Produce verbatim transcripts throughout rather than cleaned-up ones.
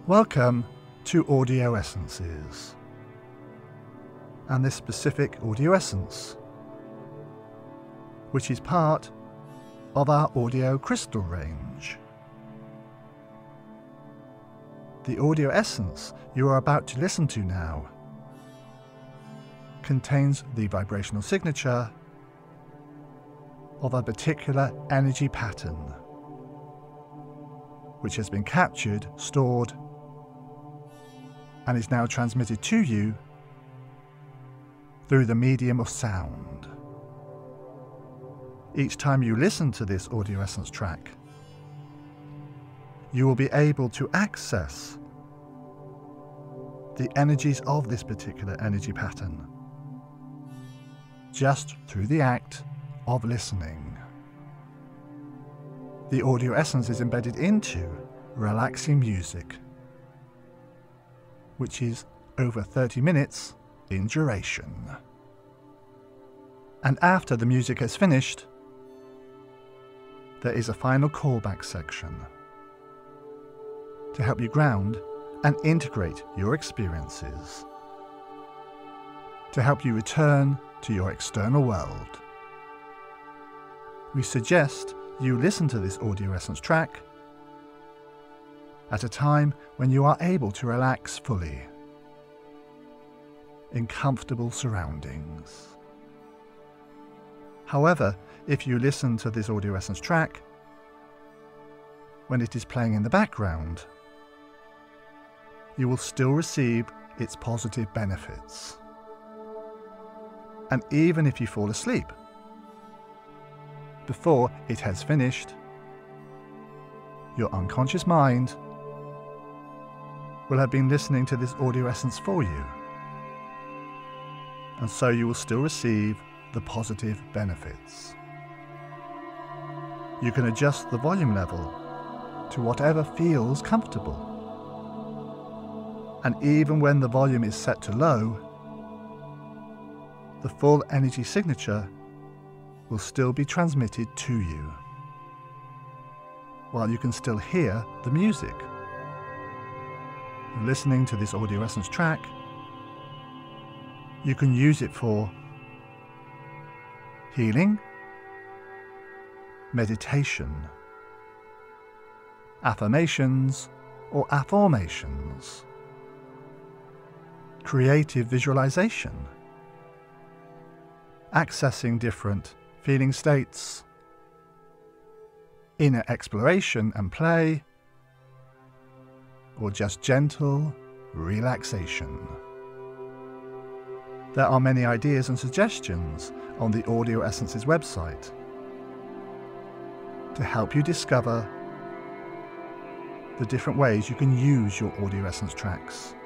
Welcome to Audio Essences, and this specific audio essence, which is part of our audio crystal range. The audio essence you are about to listen to now contains the vibrational signature of a particular energy pattern, which has been captured, stored, and is now transmitted to you through the medium of sound. Each time you listen to this audio essence track, you will be able to access the energies of this particular energy pattern just through the act of listening. The audio essence is embedded into relaxing music, which is over thirty minutes in duration. And after the music has finished, there is a final callback section to help you ground and integrate your experiences, to help you return to your external world. We suggest you listen to this audio essence track at a time when you are able to relax fully in comfortable surroundings. However, if you listen to this audio essence track when it is playing in the background, you will still receive its positive benefits. And even if you fall asleep before it has finished, your unconscious mind will have been listening to this audio essence for you, and so you will still receive the positive benefits. You can adjust the volume level to whatever feels comfortable, and even when the volume is set to low, the full energy signature will still be transmitted to you, while you can still hear the music. Listening to this audio essence track, you can use it for healing, meditation, affirmations or afformations, creative visualization, accessing different feeling states, inner exploration and play, or just gentle relaxation. There are many ideas and suggestions on the Audio Essences website to help you discover the different ways you can use your audio essence tracks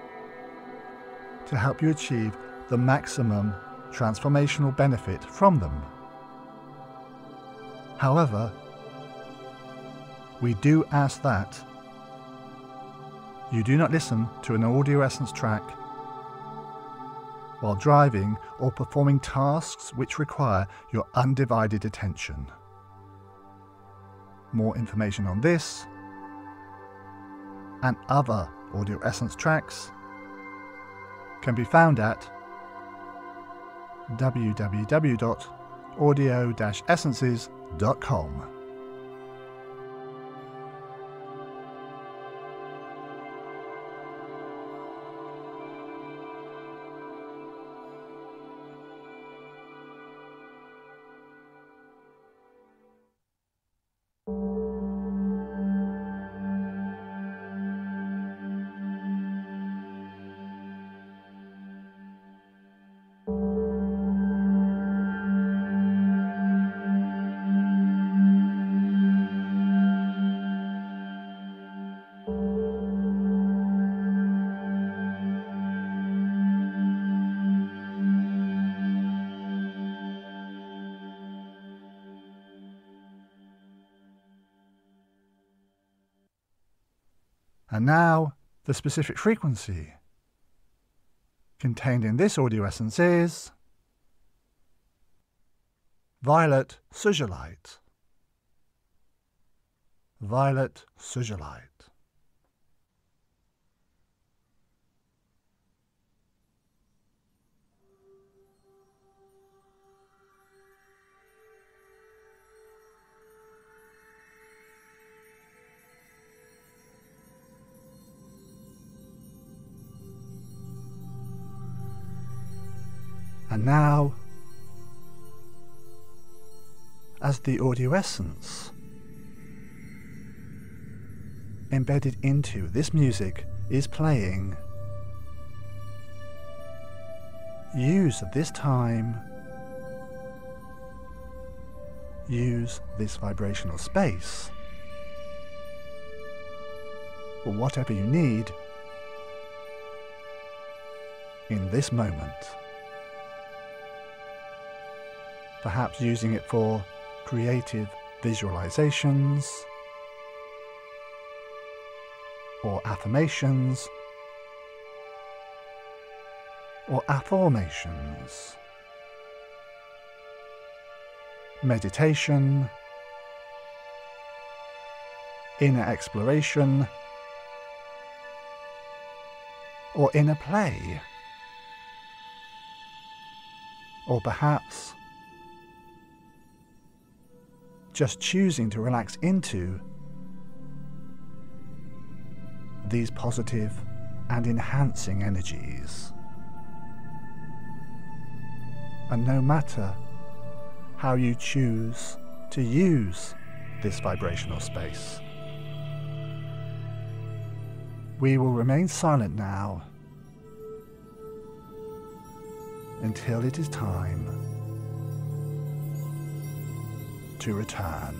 to help you achieve the maximum transformational benefit from them. However, we do ask that you do not listen to an audio essence track while driving or performing tasks which require your undivided attention. More information on this and other audio essence tracks can be found at w w w dot audio dash essences dot com. And now, the specific frequency contained in this audio essence is Violet Sugilite. Violet Sugilite. And now, as the audio essence embedded into this music is playing, use this time, use this vibrational space for whatever you need in this moment. Perhaps using it for creative visualizations or affirmations or affirmations, meditation, inner exploration, or inner play, or perhaps just choosing to relax into these positive and enhancing energies. And no matter how you choose to use this vibrational space, we will remain silent now until it is time to return.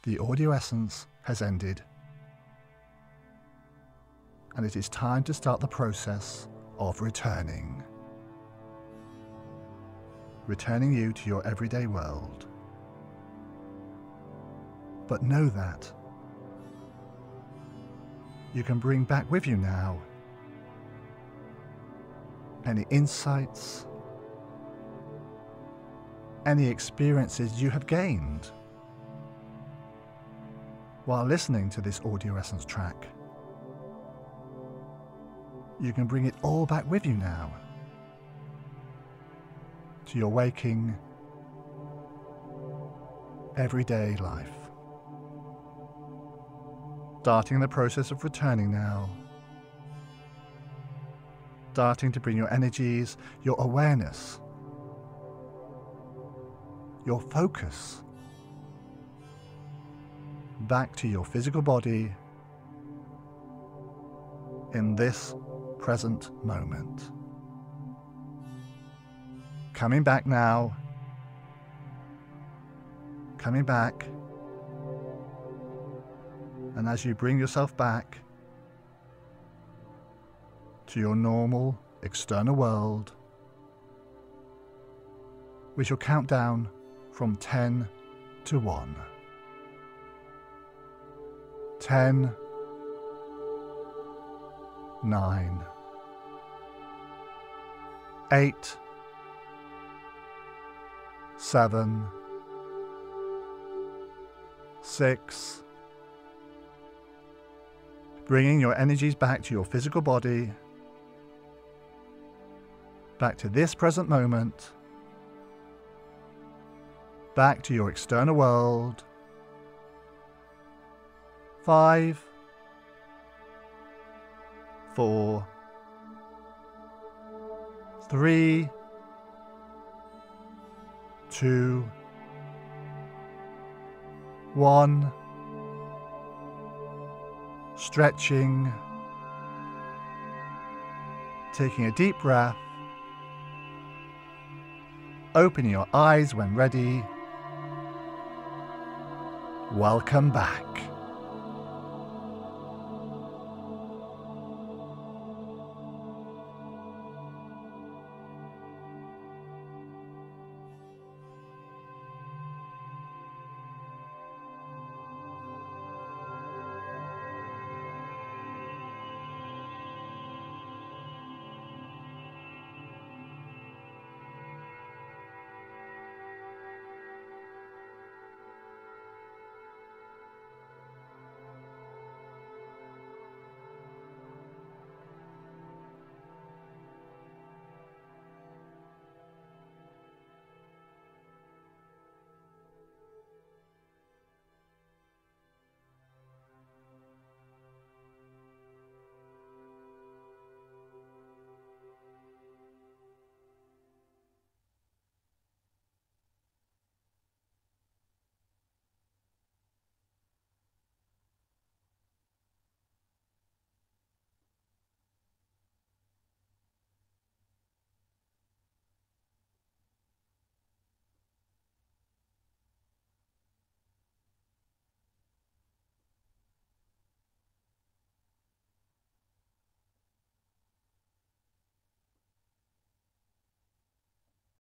The audio essence has ended, and it is time to start the process of returning. Returning you to your everyday world. But know that you can bring back with you now any insights, any experiences you have gained while listening to this audio essence track. You can bring it all back with you now to your waking, everyday life. Starting the process of returning now. Starting to bring your energies, your awareness, your focus back to your physical body in this present moment. Coming back now, coming back, and as you bring yourself back to your normal external world, we shall count down from ten to one. ten, nine, eight, seven, six, bringing your energies back to your physical body, back to this present moment, back to your external world. Five, four, three, two, one. Stretching, taking a deep breath, opening your eyes when ready. Welcome back.